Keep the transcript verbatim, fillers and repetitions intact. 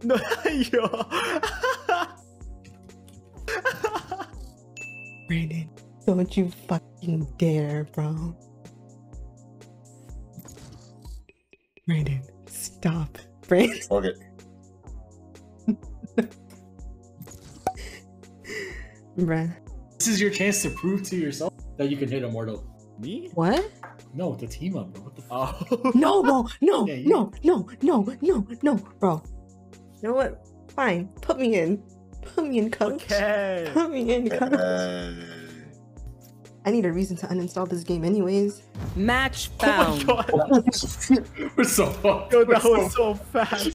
No, yo. Brandon, don't you fucking dare, bro. Brandon, stop. Brandon. Okay. Bruh. This is your chance to prove to yourself that you can hit Immortal. Me? What? No, the team up, bro. What the fuck? Oh. No, bro. No, Yeah, you- no, no, no, no, no, bro. You know what? Fine. Put me in. Put me in, coach. Okay. Put me in, coach. Uh, I need a reason to uninstall this game anyways. Match Oh my found. god. We're so fucked. Yo, We're that so was so fast.